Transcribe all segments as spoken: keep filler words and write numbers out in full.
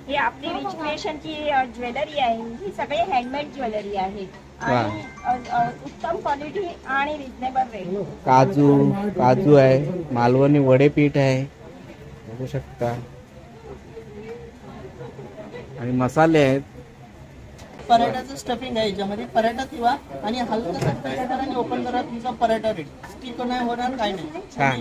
ही आपली rich क्रिएशनची jewellery आहे. ही सगळी हँडमेड ज्वेलरी आहे आणि अ, अ, उत्तम क्वालिटी आणि रिजनेबल रेट. काजू काजू आहे, मालवणी वडे पीठ आहे बघू शकता आणि मसाले आहेत. पराठाचं स्टफिंग आहे याच्यामध्ये. पराठा किंवा आणि हलकं प्रेस करा आणि ओपन करा, तुमचा पराठा रेडी. स्टिक नाही होणार, काही नाही. छान.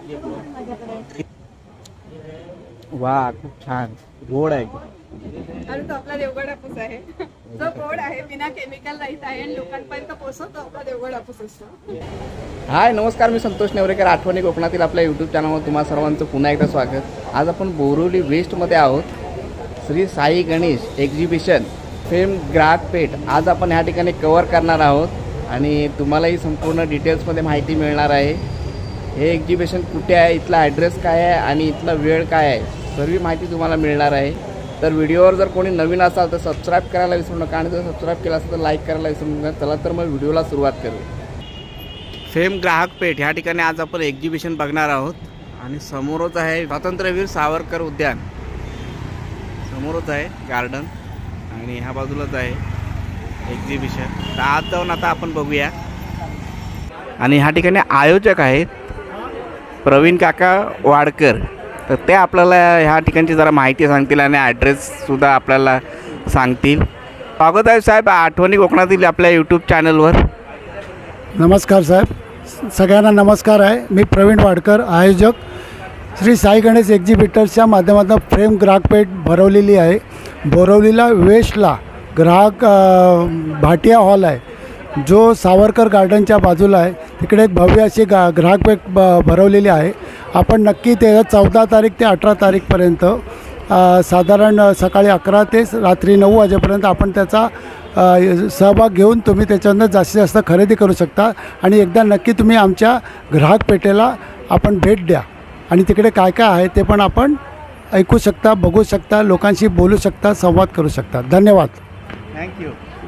वा खूप छान गोड आहे. आणि तो आपला देवगड हापूस आहे जो गोड आहे, बिना केमिकल राईस आहे आणि लोकांपर्यंत पोहोचवतो आपला देवगड हापूस असतो. हाय नमस्कार, मी संतोष नेवरेकर. आठवणी कोकणातील आपल्या यूट्यूब चॅनलवर तुम्हा सर्वांचं पुन्हा एकदा स्वागत. आज आपण बोरिवली वेस्टमध्ये आहोत. श्री साई गणेश एक्झिबिशन फेम ग्राहक पेठ आज आपण ह्या ठिकाणी कव्हर करणार आहोत आणि तुम्हालाही संपूर्ण डिटेल्समध्ये माहिती मिळणार आहे. हे एक्झिबिशन कुठे आहे, इथला ॲड्रेस काय आहे आणि इथला वेळ काय आहे, सर्व माहिती तुम्हाला मिळणार आहे. तर व्हिडिओवर जर कोणी नवीन असाल तर सबस्क्राईब करायला विसरू नका आणि जर सबस्क्राईब केलं असेल तर लाईक करायला विसरू नका. चला तर मग व्हिडिओला सुरुवात करू. फेम ग्राहक पेठ ह्या ठिकाणी आज आपण एक्झिबिशन बघणार आहोत आणि समोरच आहे स्वातंत्र्यवीर सावरकर उद्यान. समोरच आहे गार्डन आणि ह्या बाजूलाच आहे एक्झिबिशन. तर आज जाऊन आता आपण बघूया. आणि ह्या ठिकाणी आयोजक आहेत प्रवीण काका वाडकर. तर ते आपल्याला ह्या ठिकाणची जरा माहिती सांगतील आणि ॲड्रेससुद्धा आपल्याला सांगतील. स्वागत आहे साहेब आठवणी कोकणातील आपल्या यूट्यूब चॅनलवर. नमस्कार साहेब, सगळ्यांना नमस्कार आहे. मी प्रवीण वाडकर, आयोजक श्री साई गणेश एक्झिबिटर्सच्या माध्यमातून फ्रेम ग्राहक पेठ भरवलेली आहे. बोरवलीला वेस्टला ग्राहक भाटिया हॉल आहे जो सावरकर गार्डनच्या बाजूला आहे. तिकडे एक भव्य अशी गा ग्राहक पेठ ब भरवलेली आहे. आपण नक्की ते चौदा तारीख ते अठरा तारीखपर्यंत साधारण सकाळी अकरा ते रात्री नऊ वाजेपर्यंत आपण त्याचा सहभाग घेऊन तुम्ही त्याच्यानंतर जास्तीत जास्त खरेदी करू शकता. आणि एकदा नक्की तुम्ही आमच्या ग्राहक पेठेला आपण भेट द्या आणि तिकडे काय काय आहे ते पण आपण ऐकू शकता, बघू शकता, लोकांशी बोलू शकता, संवाद करू शकता. धन्यवाद. थँक्यू.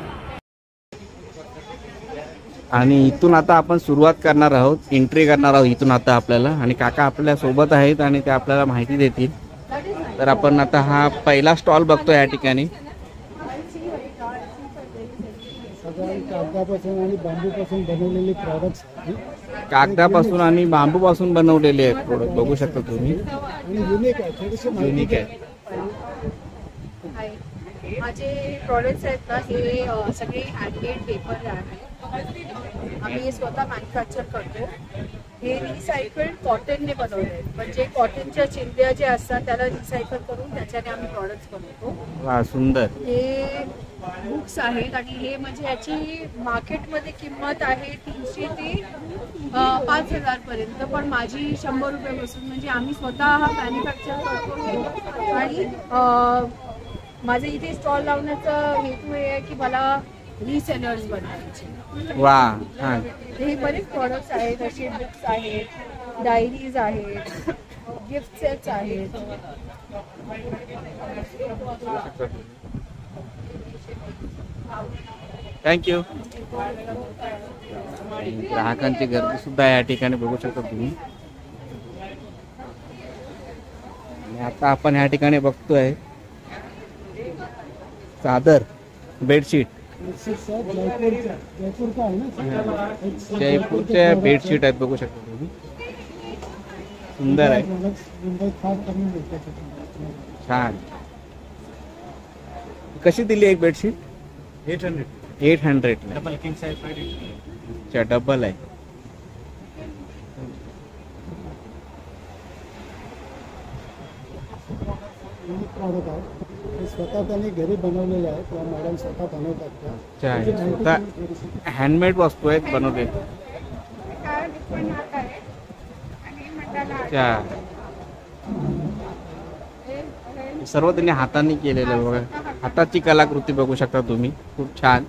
आणि इथून आता आपण सुरुवात करणार आहोत, एंट्री करणार आहोत इथून आता आपल्याला. आणि काका आपल्या सोबत आहेत आणि ते आपल्याला माहिती देतील. तर आपण आता हा पहिला स्टॉल बघतो या ठिकाणी. कागदापासून आणि बांबूपासून बनवलेले प्रॉडक्ट्स, कागदापासून आणि बांबूपासून बनवलेले आहेत प्रोडक्ट बघू शकता तुम्ही. युनिक आहे, थोडेसे युनिक आहे. माझे प्रॉडक्ट्स आहेत ना हे सगळे हँडमेड पेपर आहे. आम्ही स्वतः मॅन्युफॅक्चर करतो. हे रिसायकल्ड कॉटनने बनवले आहेत. म्हणजे कॉटनच्या चिंध्या ज्या असतात त्याला रिसायकल करून त्याच्याने आम्ही प्रॉडक्ट्स बनवतो. वा सुंदर. हे बुक्स आहेत आणि हे म्हणजे याची मार्केटमध्ये किंमत आहे तीनशे ते पाच हजार पर्यंत, पण माझी शंभर रुपयापासून. म्हणजे आम्ही स्वतः हा मॅन्युफॅक्चर करतो. आणि माझं इथे स्टॉल लावण्याचा हेतू हे आहे की मला रिसेलर्स बनवायचे. वा छान. हे बरेच प्रॉडक्ट्स आहेत. असे बुक्स आहेत, डायरीज आहेत, गिफ्ट सेट्स आहेत. थँक्यू. ग्राहकांची गर्दी सुद्धा या ठिकाणी बघू शकता तुम्ही. आणि आता आपण या ठिकाणी बघतोय चादर, बेडशीट. जयपूरच्या बेडशीट आहेत बघू शकता तुम्ही. सुंदर आहे, छान. कशी दिली एक bedsheet? Eight hundred eight hundred double king size. अच्छा डबल आहे. प्रॉडक्ट आहे स्वतः त्यांनी घरी बनवलेले आहे किंवा मॅडम स्वतः बनवतात. अच्छा स्वतः हँडमेड वस्तू आहेत बनवले. अच्छा सर्व त्यांनी हाताने केलेलं बघा. हाताची कलाकृती बघू शकता तुम्ही, खूप छान.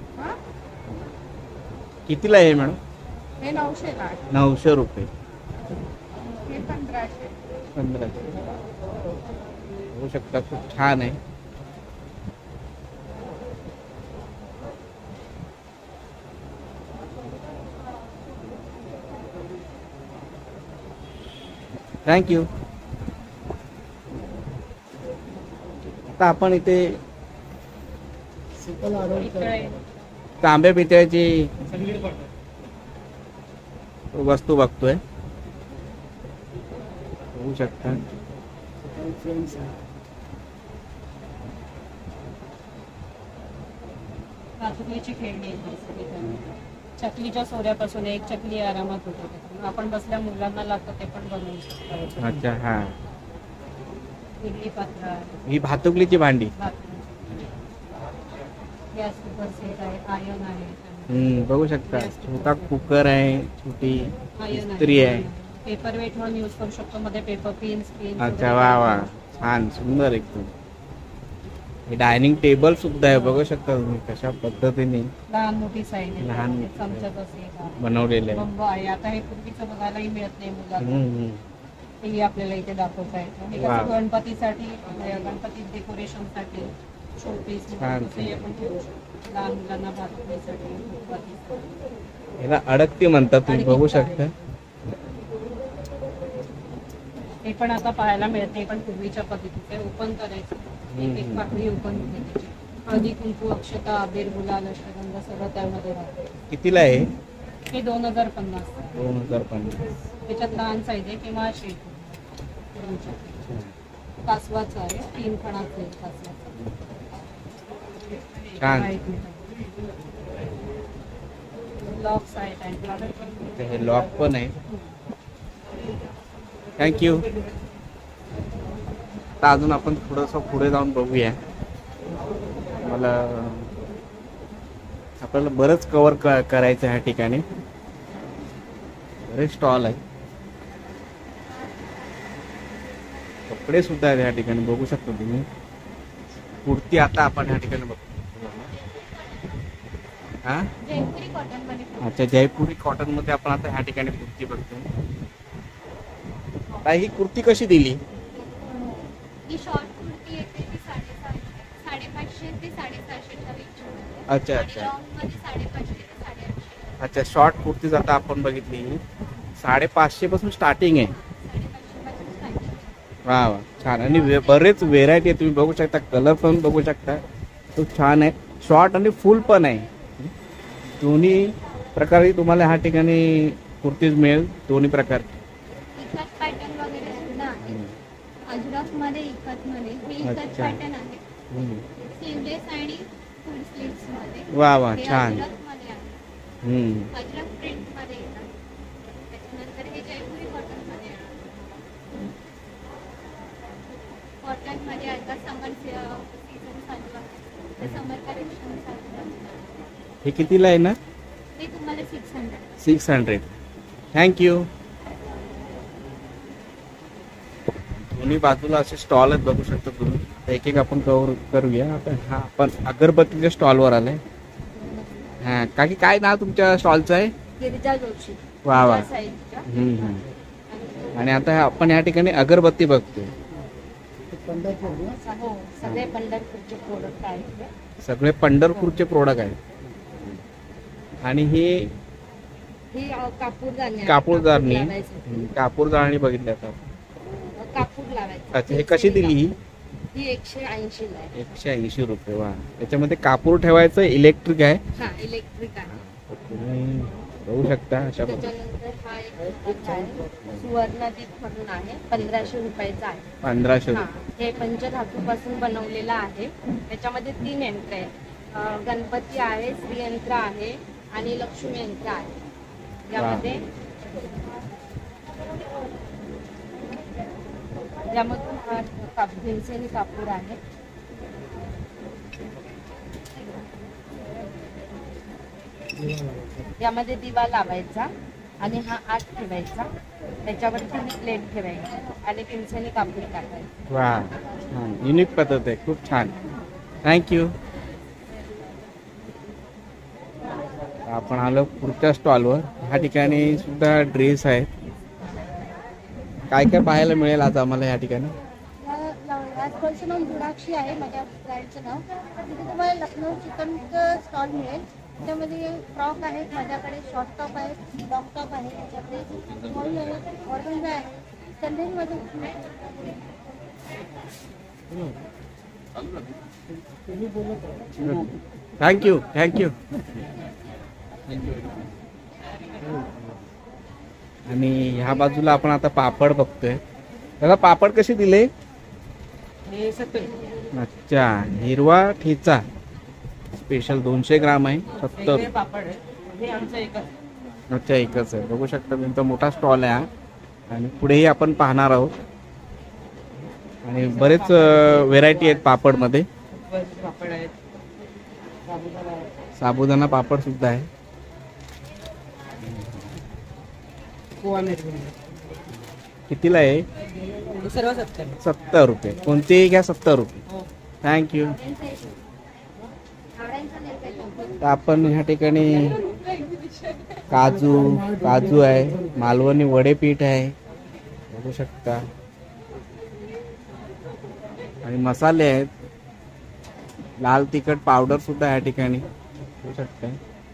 कितीला आहे मॅडम? हे नऊशे नऊशे रुपये. हे पंधराशे. पंधराशे बघू शकता, खूप छान आहे. थँक्यू. आता आपण इथे इकडे तांब्या पितळ्याची वस्तू बघतोय, बघू शकता. भातुकलीची खेळणी आहे सगळी. चकलीच्या सोऱ्यापासून एक चकली आरामात होते. आपण बसल्या मुलांना लागतं ते पण बनवू शकतो. अच्छा. हा, इडली पात्र आहे, ही भातुकलीची भांडी. गॅस कुकर सेट आहे, आयर्न आहे, हम्म, बघू शकता. छोटा कुकर आहे, छोटी आयर्न इस्त्री आहे. पेपर वेट म्हणून यूज करू शकतो. मध्ये पेपर पिन्स पिन. अच्छा, वा वा, छान सुंदर एकदम. हे डायनिंग टेबल सुद्धा आहे, बघू शकता तुम्ही कशा पद्धतीने लहान मोठी साईज आहे. लहान मोठी चमच्याचं सेट बनवलेलं आहे. बंब आहे. आता हे पूर्वीचं बघायलाही मिळत नाही मुलांना. हम्म, हम्म. हे आपल्याला इथे दाखवता येतं. हे वा. कसं गणपतीसाठी, गणपती डेकोरेशनसाठी शोपीस छान. आपण ठेवू शकतो. लहान मुलांना भातुकलीसाठी, गणपतीसाठी. याला अडकती म्हणतात, तुम्ही बघू शकता. हे पण आता पाहायला मिळत नाही, पण पूर्वीच्या पद्धतीचे ओपन करायचं. एक एक पाकळी ओपन होते त्याची. हळदी कुंकू, अक्षता, अबीर, गुलाल, अष्टगंध सगळं त्यामध्ये राहते. कितीला आहे? हे दोन हजार पन्नास. दोन हजार पन्नास. त्याच्यात लहान साईज आहे किंवा शेट. कासवाचं आहे, तीन फणाचं आहे कासवाचं. छान. लॉक्स आहेत. हे लॉक पण आहे. थँक्यू. आता अजून आपण थोडंसं पुढे जाऊन बघूया. मला आपल्याला बरंच कव्हर करायचं ह्या ठिकाणी. बरेच स्टॉल आहे, कपडे सुद्धा आहेत ह्या ठिकाणी, बघू शकता तुम्ही. कुर्ती आता आपण ह्या ठिकाणी बघतो. हा, जयपुरी कॉटन मध्ये. अच्छा, जयपुरी कॉटन मध्ये आपण आता ह्या ठिकाणी कुर्ती बघतो. ताई, ही कुर्ती कशी दिली? ही शॉर्ट कुर्ती येते ती साडेसातशे साडेपाचशे ते साडेसहाशेच्या रेंजमध्ये. अच्छा आणि अच्छा लॉंग मध्ये साडेपाचशे ते साडेआठशे. अच्छा, शॉर्ट कुर्तीज आता आपण बघितली, साडेपाचशे पासून स्टार्टिंग आहे. साडेपाचशे पासून स्टार्टिंग. वा वा, छान. आणि वे- बरेच व्हेरायटी आहे, तुम्ही बघू शकता. कलर पण बघू शकता, खूप छान आहे. शॉर्ट आणि फुल पण आहे. दोन्ही प्रकारे तुम्हाला ह्या ठिकाणी कुर्तीज मिळेल, दोन्ही प्रकार. इकत पॅटर्न वगैरे सुद्धा आहे. अजरक मध्ये इकत मध्ये हे इकत अच्छा. पॅटर्न आहे. हम्म. स्लीवलेस आणि फुल स्लीव्स मध्ये. वा वा, हे छान. अजरक मध्ये आहे. हम्म. अजरक प्रिंट मध्ये येतात. त्याच्यानंतर हे जयपुरी कॉटन मध्ये येणार. कॉटन मध्ये आता समर सीझन चालू आहे. तर समर कलेक्शन चालू आहे. हे कितीला आहे ना? ते तुम्हाला six hundred. Six hundred. Thank you. दोन्ही बाजूला असे स्टॉल आहेत, बघू शकता तुम्ही. एक एक आपण कव्हर करूया. आता हा आपण अगरबत्तीच्या स्टॉलवर आलाय. हा, काकी काय नाव तुमच्या स्टॉलचं आहे? गिरिजा जोशी. वा वा. या साईजच्या. हम्म, हम्म. आणि आता आपण या ठिकाणी अगरबत्ती बघतोय. हो, सगळे पंढरपूरचे प्रोडक्ट आहेत. सगळे पंढरपूरचे प्रोडक्ट आहेत. आणि हे ही अ, कापूर जाळणी आहे. कापूर जाळणी. कापूर लावायचं. हम्म, कापूर जाळणी बघितली आता. कापूर लावायचं. अच्छा, हे कशी दिली ही? ही एकशे ऐंशी ला आहे. एकशे ऐंशी रुपये. वा. त्याच्यामध्ये कापूर ठेवायचं, इलेक्ट्रिक आहे. हा, इलेक्ट्रिक आहे. तुम्ही बघू शकता अशा पद्धतीने. त्याच्यानंतर हा एक product आहे, सुवर्णदीप म्हणून आहे, पंधराशे रुपयाचा आहे. पंधराशे हा, रुपये. हे पंचधातूपासून बनवलेलं आहे. त्याच्यामध्ये तीन यंत्र आहेत. अ, गणपती आहे, श्रीयंत्र आहे आणि लक्ष्मी यंत्र आहे. यामध्ये यामधून हा काप भीमसेनी कापूर आहे. यामध्ये दिवा लावायचा आणि हा आत ठेवायचा, त्याच्यावरती ही प्लेट ठेवायची आणि भीमसेनी कापूर टाकायचं. वा, छान. युनिक पद्धत आहे, खूप छान. थँक्यू. आपण आलो पुढच्या स्टॉलवर. ह्या ठिकाणी सुद्धा ड्रेस आहेत. काय काय पाहायला मिळेल आज आम्हाला या ठिकाणी? आजकालचं नाव जुनाक्षी आहे माझ्या ब्रँडचं नाव. तिथे तुम्हाला लखनौ चिकनचं स्टॉल मिळेल. त्यामध्ये फ्रॉक आहेत माझ्याकडे, शॉर्ट टॉप आहेत, लॉंग टॉप आहे, त्याच्याकडे मॉल आहे, ऑर्गन्झा आहे, चंदेरीमध्ये थँक्यू थँक्यू. आणि ह्या बाजूला आपण आता पापड बघतोय. दादा पापड कसे दिले? अच्छा, हिरवा ठेचा स्पेशल दोनशे ग्राम आहे, सत्तर. अच्छा, एकच आहे. बघू शकता तुमचा मोठा स्टॉल आहे हा. आणि पुढेही आपण पाहणार आहोत. आणि बरेच व्हेरायटी आहेत पापड मध्ये. साबुदाणा पापड सुद्धा आहे. कितीला आहे? सर्व सत्तर. सत्तर रुपये. कोणतेही घ्या, सत्तर रुपये. थँक्यू. तर आपण ह्या ठिकाणी काजू काजू आहे, मालवणी वडे पीठ आहे, बघू शकता. आणि मसाले आहेत, लाल तिखट पावडर सुद्धा या ठिकाणी बघू शकता.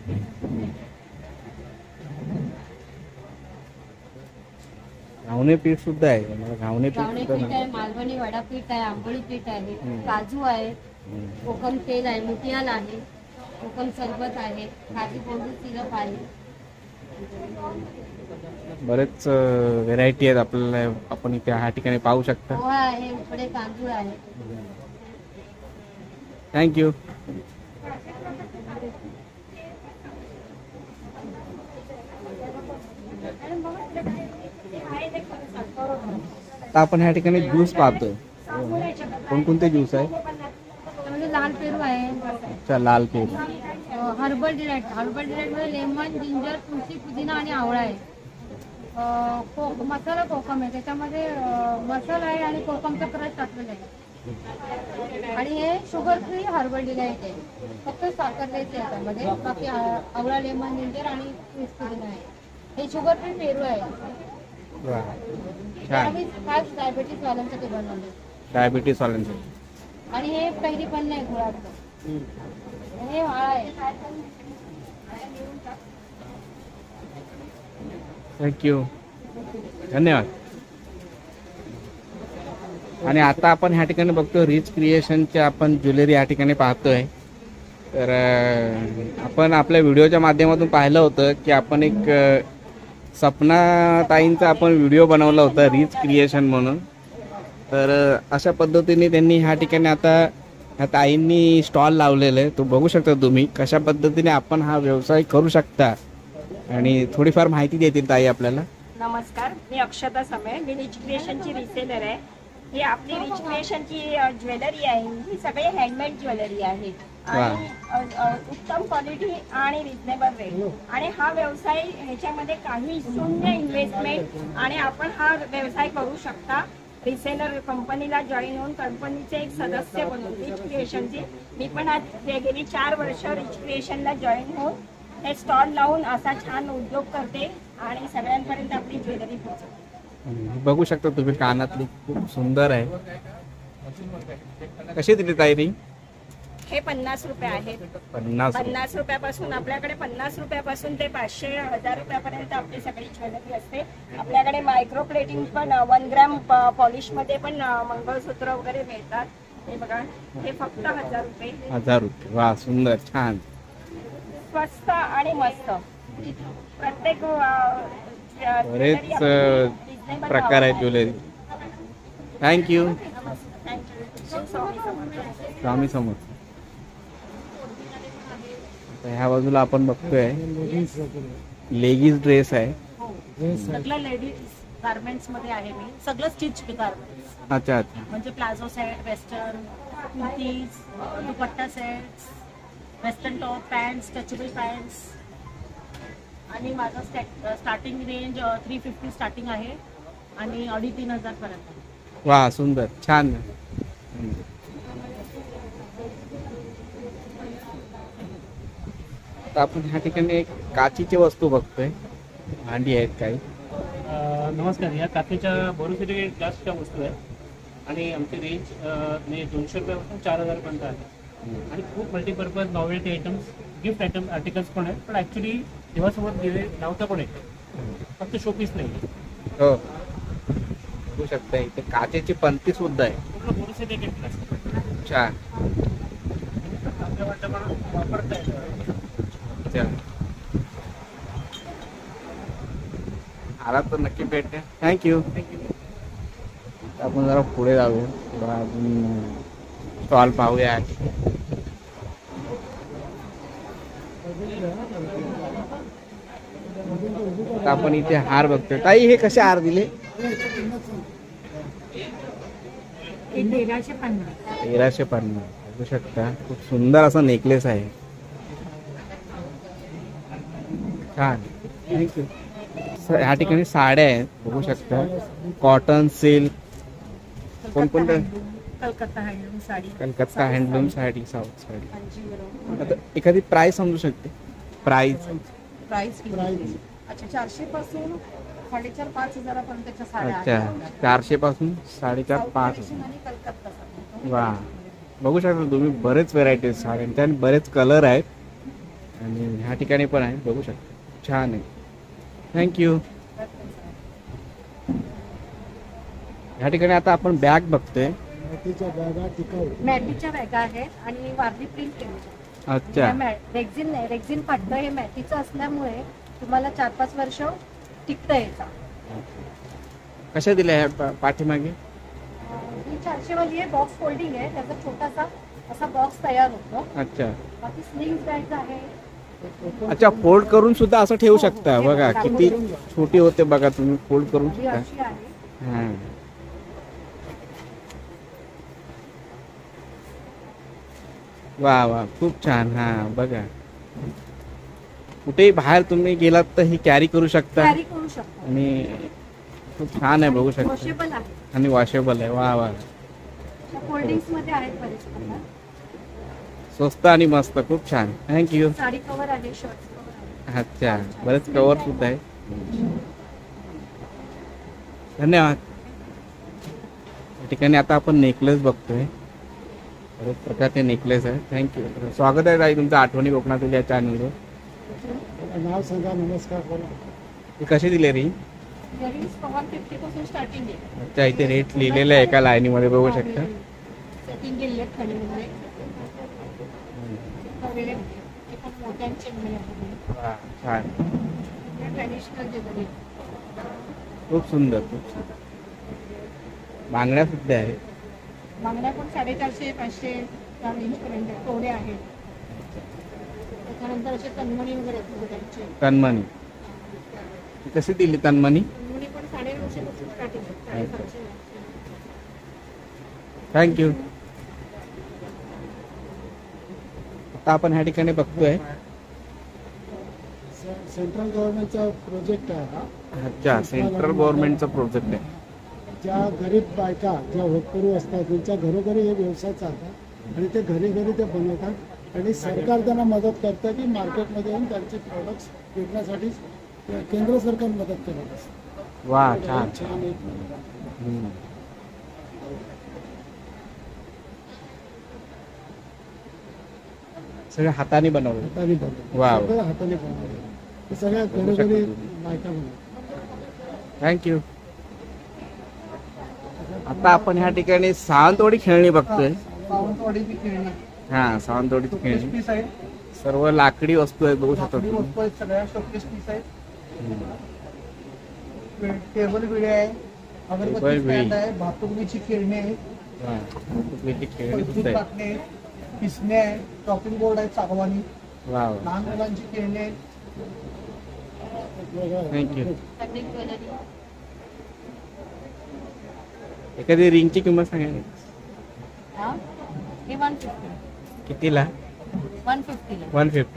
घावणे पीठ सुद्धा आहे. मला घावणे पीठ घावणे सुद्धा पीठ नाही. आहे, मालवणी वडा पीठ आहे, आंबोळी पीठ आहे, काजू आहे, कोकम तेल आहे, मुठियाल आहे, कोकम सरबत आहे, काजू पावडर सिरप आहे. बरेच व्हेरायटी आहेत आपल्याला. आपण इथे ह्या ठिकाणी पाहू शकता. पोहा आहे, उकडे तांदूळ आहे. थँक्यू. आता आपण ह्या ठिकाणी ज्यूस पाहतोय. कोणकोणते ज्यूस आहे? त्यामध्ये लाल पेरू आहे, अच्छा, लाल पेरू. Herbal delight. हर्बल डिलाइट मध्ये लेमन, जिंजर, तुळशी, पुदिना आणि आवळा आहे. अं, को- मसाला कोकम आहे, त्याच्यामध्ये अं, मसाला आहे आणि कोकमचा क्रश टाकलेला आहे. आणि हे शुगर फ्री हर्बल डिलाइट आहे, फक्त साखर द्यायची आहे त्यामध्ये. बाकी आ- आवळा, लेमन, जिंजर आणि तुळशी, पुदिना आहे. हे शुगर फ्री पेरू आहे. वा, छान. आम्ही खास डायबेटीस वाल्यांसाठी बनवले. डायबिटीस वाल्यांसाठी. आणि हे पहिली पण नाही गुळाचं. हे वाळा आहे. थँक्यू, धन्यवाद. आणि आता आपण ह्या ठिकाणी बघतो रिच क्रिएशनचे आपण ज्वेलरी या ठिकाणी पाहतोय. तर अं, आपण आपल्या व्हिडिओच्या माध्यमातून पाहिलं होतं की आपण एक अं, सपना ताईंचा आपण व्हिडिओ बनवला होता रिच क्रिएशन म्हणून. तर अं, अशा पद्धतीने त्यांनी ह्या ठिकाणी आता ह्या ताईंनी स्टॉल लावलेला आहे. तो बघू शकता तुम्ही कशा पद्धतीने आपण हा व्यवसाय करू शकता. आणि थोडीफार माहिती देतील ताई आपल्याला. नमस्कार, मी अक्षता समय. मी रिच क्रिएशनची रिसेलर आहे. ही आपली रिच क्रिएशनची ज्वेलरी आहे. ही सगळी हँडमेड ज्वेलरी आहे आणि अ, अ, उत्तम क्वालिटी आणि रिजनेबल रेट. आणि हा व्यवसाय ह्याच्यामध्ये काही शून्य इन्व्हेस्टमेंट आणि आपण हा व्यवसाय करू शकता. रिसेलर कंपनीला जॉईन होऊन कंपनीचे एक सदस्य बनून रिच क्रिएशनची मी पण आज गेली चार वर्ष रिच क्रिएशनला जॉईन होऊन हे स्टॉल लावून असा छान उद्योग करते आणि सगळ्यांपर्यंत आपली ज्वेलरी पोहोचवते. बघू शकता तुम्ही, कानातली खूप सुंदर आहे. कशी दिली ताई रिंग? हे पन्नास रुपये आहेत. पन्नास पन्नास रुपयापासून आपल्याकडे पन्नास रुपयापासून ते पाचशे हजार रुपयापर्यंत आपली सगळी ज्वेलरी असते. आपल्याकडे मायक्रो प्लेटिंग पण वन ग्रॅम पॉलिश मध्ये पण मंगळसूत्र वगैरे मिळतात. हे बघा, हे फक्त हजार रुपये. हजार रुपये. वा, सुंदर, छान, स्वस्त आणि मस्त. प्रत्येक बरेच प्रकार आहेत ज्वेलरी. थँक्यू. स्वामी समर्थ. ह्या बाजूला आपण बघतोय लेगीज ड्रेस आहे. सगळं लेडीज गार्मेंट्स मध्ये आहे. मी सगळं स्टिच गार्मेंट्स. अच्छा अच्छा. म्हणजे palazzo set, western kurtis, dupatta sets, western top, pant, stretchable pants. आणि माझं starting range three fifty starting आहे आणि अडी तीन हजार पर्यंत. वा, सुंदर, छान. आता आपण ह्या ठिकाणी एक काचीची वस्तू बघतोय. भांडी आहेत काही. नमस्कार, या काचेच्या बोरोसिटी ग्लासच्या वस्तू आहेत आणि आमची रेंज म्हणजे दोनशे रुपयापासून चार हजार पर्यंत आहे. आणि खूप multipurpose novelty items, gift item articles पण आहेत. पण ॲक्च्युली देवासोबत दिवे लावता पण आहे, फक्त शोपीस नाही. हो, बघू शकता इथे काचेची पंती सुद्धा आहे. पूर्ण बोरोसिटी ग्लास. छान. आपल्या वाटतं मला वापरता येतं. चला. आला तर नक्की भेट द्या. थँक्यू. आपण जरा पुढे जाऊया. थोडा अजून स्टॉल पाहूया. आता आपण इथे हार बघतोय. ताई हे कसे हार दिले? तेराशे पन्नास. तेराशे पन्नास. बघू शकता खूप सुंदर असा नेकलेस आहे. छान. थँक्यू. ह्या ठिकाणी साड्या आहेत बघू शकता. कॉटन, सिल्क, कोणकोणत्या? Calcutta handloom sari. Calcutta handloom sari, south sari. आता एखादी प्राइस समजू शकते? प्राइस प्राइस अच्छा चारशे पासून साडेचार पाच हजारापर्यंतच्या साड्या अच्छा चारशे पासून साडेचार पाच. आणि कलकत्ता साडी. वा. बघू शकता तुम्ही बरेच व्हेरायटी आहेत साड्यांचे आणि बरेच कलर आहेत. आणि ह्या ठिकाणी पण आहे बघू शकता. छान आहे. थँक्यू. ह्या ठिकाणी आता आपण बॅग बघतोय. मॅटीच्या बॅगा आहेत आणि वारली प्रिंट केली. अच्छा. रेक्झिन नाही, रेक्झिन पडतं. हे मॅटीचं असल्यामुळे तुम्हाला चार पाच वर्ष टिकतं याचा. कशा दिल्या ह्या पा- पाठीमागे? ही चारशे वाली आहे. बॉक्स फोल्डिंग आहे. त्याचा छोटासा असा बॉक्स तयार होतो. अच्छा. बाकी स्लिंग बॅग आहे. अच्छा फोल्ड करून सुद्धा असं ठेवू शकता. बघा किती छोटी होते बघा तुम्ही. फोल्ड करून ही सुद्धा. अशी आहे. हा. वा वा खूप छान. हा बघा कुठेही बाहेर तुम्ही गेलात तर ही कॅरी करू शकता. कॅरी करू शकतो. आणि खूप छान आहे बघू शकता. वॉशेबल आहे. आणि वॉशेबल आहे. वा वा. फोल्डिंग्स मध्ये आहेत बरेच प्रकार. स्वस्त आणि मस्त. खूप छान. थँक्यू. साडी कव्हर आहे. शर्ट कव्हर आहे. अच्छा बरेच कवर सुद्धा आहे. धन्यवाद. या ठिकाणी आता आपण नेकलेस बघतोय. बरेच प्रकारचे नेकलेस आहे. थँक्यू. स्वागत आहे ताई तुमचं आठवणी कोकणातील या चॅनलवर. नाव सांगा. नमस्कार बोला. हे कसे दिले रे? इयरिंग्स वन फिफ्टी पासून स्टार्टिंग आहे. अच्छा इथे रेट लिहिलेले आहे एका लाईनीमध्ये बघू शकता. सेटिंग केलेले आहेत खालीमध्ये. हवेले ते पण मोठ्यांचे मिळाले. वा, छान. Traditional jewellery. खूप सुंदर. खूप सुंदर. बांगड्या सुद्धा आहे. बांगड्या पण साडेचारशे पाचशे त्या रेंजपर्यंत तोडे आहेत. त्याच्यानंतर असे तन्मणी वगैरे आहेत त्यांचे. तन्मणी कशी दिली? तन्मणी तन्मणी पण साडेनऊशे पासून स्टार्टिंग आहे. साडेसातशे. थँक्यू. आता आपण ह्या ठिकाणी बघतोय. सेंट्रल गव्हर्नमेंटचा प्रोजेक्ट आहे हा. अच्छा सेंट्रल गव्हर्नमेंटचा प्रोजेक्ट आहे. ज्या गरीब बायका ज्या होतकरू असतात त्यांच्या घरोघरी हे व्यवसाय चालतात आणि ते घरी घरी ते बनवतात आणि सरकार त्यांना मदत करतं की मार्केटमध्ये येऊन त्यांचे प्रोडक्ट्स विकण्यासाठी केंद्र सरकार मदत करत असतं. वा छान. छान एक हम्म. सगळं हाताने बनवलं. हाताने बनवलं. वा सगळं हाताने बनवलं. ते सगळ्या घरोघरी बायका बनवतात. थँक्यू. आता आपण ह्या ठिकाणी सावंतवाडी खेळणी बघतोय. सावंतवाडीची खेळणी. हा सावंतवाडीची खेळणी. पीस आहे. सर्व लाकडी वस्तू आहेत बघू शकता लाकडी तुम्ही. वस्तू आहेत सगळ्या. शोकेस पीस आहेत. हम्म. टेबल विडे आहे. अगरबत्ती टेबल विडी. स्टँड आहे. भातुकलीची खेळणी आहे. हा, कुठली खेळणी पलटी सुद्धा आहेत. पाटणे आहेत. पिसणे आहे. चॉपिंग बोर्ड आहेत सागवानी. वा वा. लहान मुलांची खेळणी आहेत. थँक्यू. Fabric jewellery. एखादी रिंगची किंमत सांगा. हा हे वन फिफ्टी. कितीला? वन फिफ्टीला. One fifty.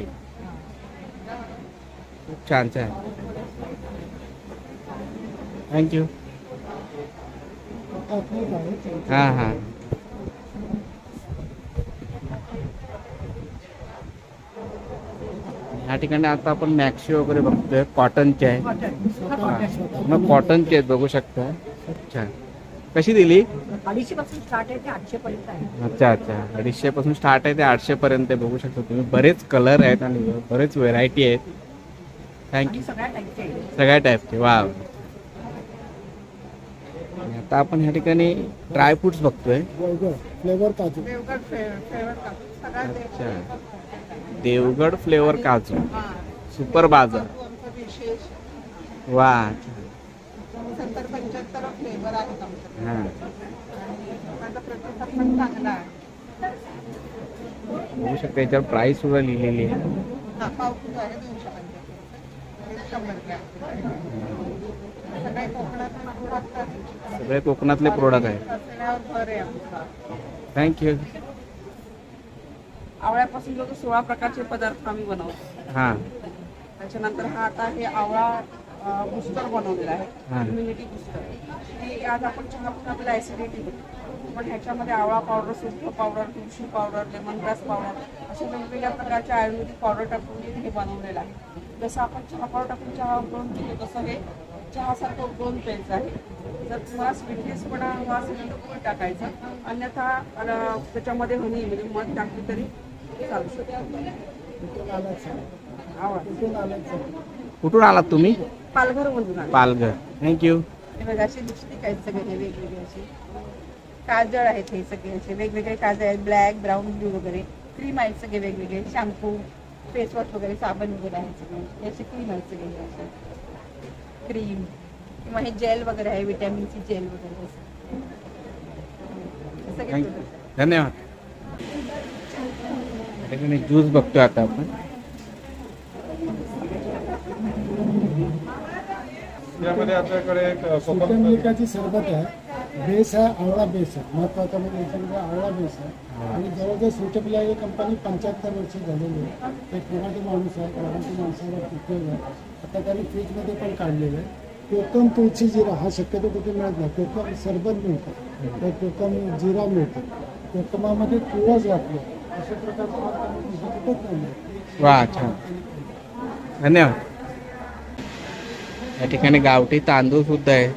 खूप छान छान. थँक्यू. हा हा. ह्या ठिकाणी आता आपण मॅक्सी वगैरे बघतोय. कॉटनचे आहे. मग कॉटनचे आहेत बघू शकता. छान. कशी दिली? अडीचशे पासून स्टार्ट आहे ते आठशे पर्यंत आहे. अच्छा अच्छा अडीचशे पासून स्टार्ट आहे ते आठशे पर्यंत बघू शकता तुम्ही. बरेच कलर आहेत आणि बरेच व्हेरायटी आहेत. थँक्यू. सगळ्या टाईपचे. सगळ्या टाईपचे. वा. आता आपण ह्या ठिकाणी ड्रायफ्रुट्स बघतोय. फ्लेवर काजू. अच्छा, देवगड फ्लेवर काजू, सुपर बाजार. वा, सत्तर पंच्याहत्तर फ्लेवर आहेत आमच्याकडे. हां, माझा प्रतिसाद पण चांगला आहे. बघू शकता याच्यावर प्राइस सुद्धा लिहिलेली आहे. हा, पाव किलो आहे दोनशे पंच्याहत्तर, शंभर ग्रॅम. सगळे कोकणातले प्रोडक्ट आहेत. सगळे कोकणातले प्रोडक्ट आहेत. असण्यावर भर आहे आमचा. थँक्यू. आवळ्यापासून जो सोळा प्रकारचे पदार्थ आम्ही बनवतो. हां, त्याच्यानंतर हा आता हे आवळा बुस्टर बनवलेला हा. आहे, इम्युनिटी बुस्टर. ही आज आपण चहापासून आपल्याला ॲसिडिटी होते, पण ह्याच्यामध्ये आवळा पावडर, सुंठ पावडर, तुळशी पावडर, लेमन ग्रास पावडर अशा वेगवेगळ्या प्रकारच्या आयुर्वेदिक पावडर टाकून हे बनवलेलं आहे. जसं आपण चहा पावडर टाकून चहा उकळून पितो तसं हे चहासारखं उकळून प्यायचं आहे. जर तुम्हाला स्वीटनेसपणा हवा असेल तर गुळ टाकायचं, अन्यथा अं, त्याच्यामध्ये हनी म्हणजे मध टाकली तरी चालू शकतो. कुठून आलात तुम्ही? पालघरमधून आले. पालघर. थँक्यू. हे बघा, असे लिपस्टिक आहेत सगळे वेगवेगळे, असे काजळ आहेत, हे सगळे असे वेगवेगळे काजळ आहेत, ब्लॅक, ब्राऊन, ब्लू वगैरे. क्रीम आहेत सगळे वेगवेगळे, शॅम्पू, फेस वॉश वगैरे, साबण वगैरे आहेत सगळे. हे असे क्रीम आहेत सगळे, हे असे क्रीम, किंवा हे जेल वगैरे आहे, विटॅमिन सी जेल वगैरे असं. हे सगळे थँक्यू, product. धन्यवाद. या ठिकाणी ज्यूस बघतोय आता आपण. यामध्ये आपल्याकडे एक सुक्या मिल्काची सरबत आहे. बेस आहे आवळा बेस आहे. महत्वाचा म्हणजे याच्यामध्ये आवळा बेस आहे. आणि जवळजवळ सुटेबल ही कंपनी पंच्याहत्तर वर्ष झालेली आहे. एक मराठी माणूस आहे, मराठी माणसाला उपयोग आहे. आता त्यांनी फ्रीजमध्ये पण काढलेलं आहे. कोकम तुळशी जिरा हा शक्यतो कुठे मिळत नाही. कोकम सरबत मिळतं, तर कोकम जिरा मिळतं. कोकमामध्ये तुळस घातलं अशा प्रकारचं कुठंच नाही. वा, छान, धन्यवाद. या ठिकाणी गावठी तांदूळ सुद्धा आहे,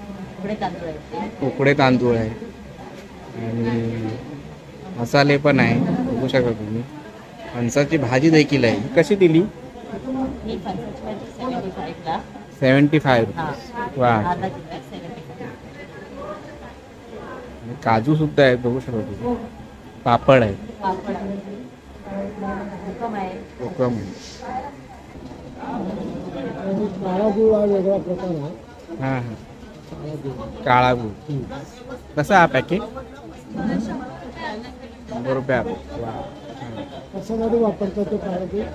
उकडे तांदूळ आहे आणि मसाले पण आहे. बघू शकता तुम्ही. फणसाची भाजी देखील आहे. कशी दिली? Seventy five. वा, काजू सुद्धा आहेत. बघू शकता तुम्ही. पापड आहे, कोकम आहे. काळा गुळ हा वेगळा प्रकार आहे. हां हां, काळा गुळ. कसा हा पॅकेट? शंभर रुपये. वा, कशासाठी वापरतात तो काळा गुळ?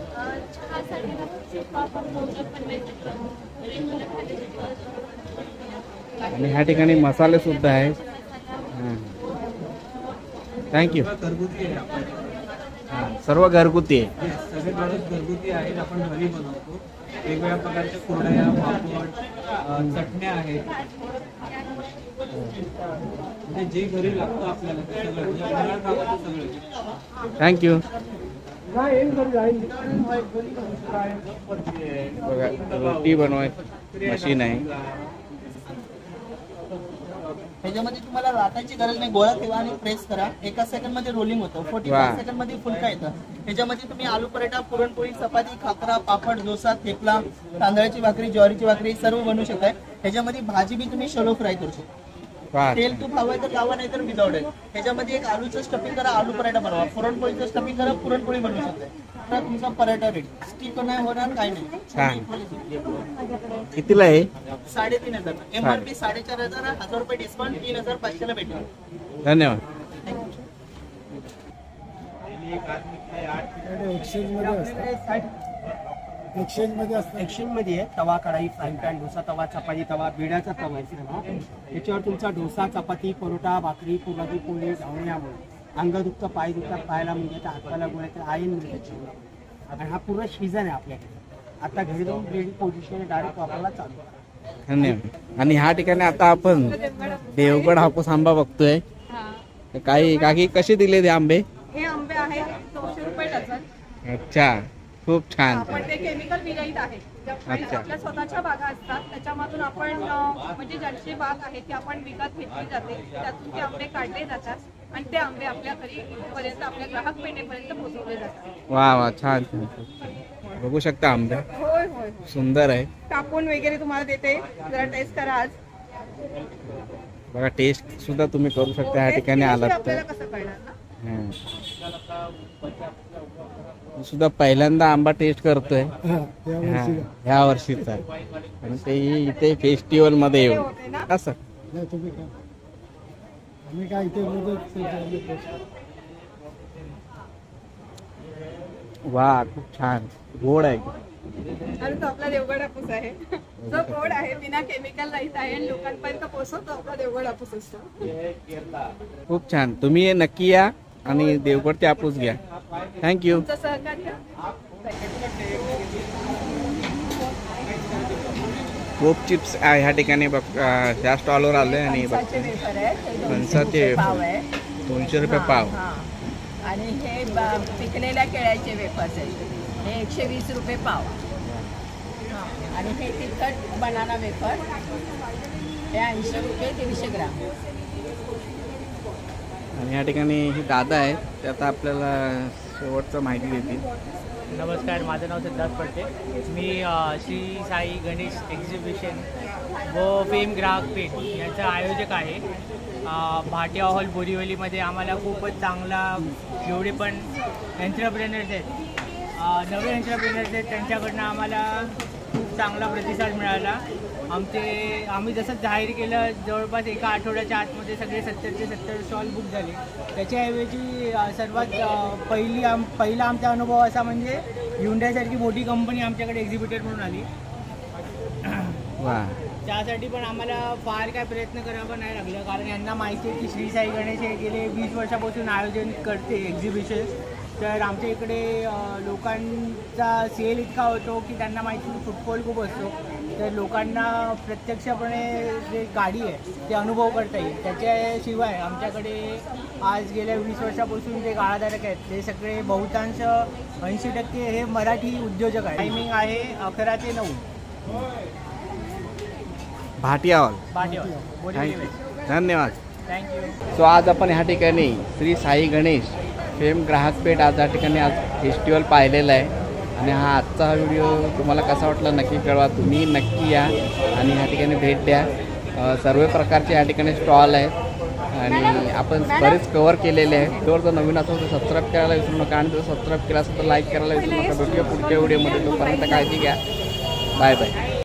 आणि ह्या ठिकाणी मसाले सुद्धा आहेत. हां, थँक्यू. हां, सर्व घरगुती आहे. सगळे प्रॉडक्ट घरगुती आहेत. आपण घरी बनवतो. वेगवेगळ्या प्रकारच्या कुरडया, पापड, चटण्या आहेत. म्हणजे जे घरी लागतं आपल्याला ते सगळं, म्हणजे घरात कामाचं सगळं. थँक्यू. बघा, रोटी बनवायची मशीन आहे. ह्याच्यामध्ये तुम्हाला लाटायची गरज नाही. गोळा ठेवा आणि प्रेस करा. एका सेकंड मध्ये रोलिंग होतं. फोर्टी फाय सेकंड मध्ये फुलका येतं. ह्याच्यामध्ये तुम्ही आलू पराठा, पुरणपोळी, चपाती, खाकरा, पापड, डोसा, थेपला, तांदळाची भाकरी, ज्वारीची भाकरी सर्व बनवू शकताय. ह्याच्यामध्ये भाजी बी तुम्ही शॅलो फ्राय करू शकता. तेल तूप हवं आहे तर लावा, नाही तर विदाउट आहे. ह्याच्यामध्ये एक आलूचं स्टफिंग करा, आलू पराठा बनवा. पुरणपोळीचं स्टफिंग करा, पुरणपोळी बनवू शकताय. तर तुमचा पराठा रेडी. स्टिक नाही होणार, काही नाही. छान. कितीला आहे? साडेतीन हजार. एमआरपी साडेचार हजार, हजार रुपये डिस्काउंट, तीन हजार पाचशेला भेटेल. धन्यवाद. एक्सचेंज मध्ये असतात. एक्सचेंज मध्ये असतात. एक्सचेंज मध्ये आहे तवा, कढाई, फ्राईंग पॅन, डोसा तवा, चपाती तवा, बिड्याचा तवा आहे तवा. त्याच्यावर तुमचा डोसा, चपाती, परोठा, भाकरी, पुरणाची पोळी, धावण्यामुळे अंग दुखतं, पाय दुखतात, पायाला म्हणजे हातपाला गोळ्याचं आयन मिळतं त्याच्यामुळे. आणि हा पूर्ण सीझन आहे आपल्याकडे. आता घरी जाऊन रेडी पोझिशन डायरेक्ट वापरायला चालू आहे. धन्यवाद. आणि ह्या ठिकाणी आता आपण देवगड हापूस आंबा बघतोय. काही काकी कसे दिले ते आंबे? हे आंबे आहेत दोनशे रुपये डझन. अच्छा, खूप छान. पण ते केमिकल विरहित आहे. अच्छा. आपल्या स्वतःच्या बागा असतात, त्याच्यामधून आपण अं, म्हणजे ज्यांची बाग आहे ती आपण विकत घेतली जाते. त्यातून ते आंबे काढले जातात आणि ते आंबे आपल्या घरी पर्यंत, आपल्या ग्राहक पेढेपर्यंत पोहोचवले जातात. वा वा, छान छान. बघू शकता आंबे. होय होय, सुंदर आहे. कापून वगैरे तुम्हाला देते, जरा टेस्ट करा आज. बघा टेस्ट सुद्धा तुम्ही करू शकता ह्या ठिकाणी आलात तर. आपल्याला कसं कळणार ना? हां. मी सुद्धा पहिल्यांदा आंबा टेस्ट करतोय हां, या वर्षी. ह्या वर्षीचा आणि ते इथे फेस्टिवल मध्ये येऊ असं. नाही, तुम्ही काय आम्ही काय इथे रोजच ते- वा खूप छान गोड आहे. आणि तो आपला देवगड हापूस आहे जो गोड आहे, बिना केमिकल रहित आहे आणि लोकांपर्यंत पोहोचवतो आपला देवगड हापूस असतो. खूप छान. तुम्ही हे नक्की या आणि देवगडचे हापूस घ्या. थँक्यू. तुमचं सहकार्य कोप चिप्स ह्या ठिकाणी बघ त्या स्टॉलवर आलोय आणि बघ वेफर आहे फणसाचे पाव आहे दोनशे रुपये पाव. हा. आणि हे ब- पिकलेल्या केळ्याचे वेफर्स आहेत, हे एकशे वीस रुपये पाव. हा. आणि हे तिखट बनाना वेफर हे ऐंशी रुपये दीडशे ग्राम. आणि या ठिकाणी ही दादा आहेत ते आता आपल्याला शेवटचं माहिती देतील. नमस्कार, माझं नाव सिद्धार्थ पडते. मी अ, श्री साई गणेश एक्झिबिशन व फेम ग्राहक पेठ याचा आयोजक आहे. अ, भाटिया हॉल बोरिवलीमध्ये आम्हाला खूपच चांगला जेवढे पण एंटरप्रेनर्स आहेत, अ, नवे एंटरप्रेनर्स आहेत, त्यांच्याकडनं आम्हाला खूप चांगला प्रतिसाद मिळाला. आमचे आम्ही जसं जाहीर केलं जवळपास एका आठवड्याच्या आतमध्ये सगळे सत्तरचे सत्तर स्टॉल बुक झाले. त्याच्याऐवजी अ, सर्वात अ, पहिली आम पहिला आमचा अनुभव असा म्हणजे Hyundaiसारखी मोठी कंपनी आमच्याकडे एक्झिबिटर म्हणून आली. वा. त्यासाठी पण आम्हाला फार काय प्रयत्न करावा नाही लागलं, कारण यांना माहिती आहे की श्री साई गणेश हे गेले वीस वर्षापासून आयोजन करते एक्झिबिशन. तर आमच्या इकडे अ, लोकांचा सेल इतका होतो की त्यांना माहिती की फुटफॉल खूप असतो. तर लोकांना प्रत्यक्षपणे जे गाडी आहे ते अनुभव करता येईल. त्याच्याशिवाय आमच्याकडे आज गेल्या वीस वर्षापासून जे गाळाधारक आहेत ते सगळे बहुतांश ऐंशी टक्के हे मराठी उद्योजक आहेत. टायमिंग आहे अकरा ते नऊ. Bhatia hall. Bhatia hall, Borivali thank you. West. धन्यवाद. थँक्यू. सो आज आपण ह्या ठिकाणी श्री साई गणेश फेम ग्राहक पेठ आज या ठिकाणी आज फेस्टिवल पाहिलेला आहे. आणि हा आजचा हा व्हिडिओ तुम्हाला कसा वाटला नक्की कळवा. तुम्ही नक्की या आणि ह्या ठिकाणी भेट द्या. अ, सर्व प्रकारचे या ठिकाणी स्टॉल आहेत आणि आपण बरेच कवर केलेले आहे. जर जर नवीन असेल तर सबस्क्राईब करायला विसरू नका आणि जर सबस्क्राईब केला असेल तर लाईक करायला विसरू नका. भेटूया पुढच्या व्हिडिओमध्ये. तोपर्यंत काळजी घ्या. Bye bye.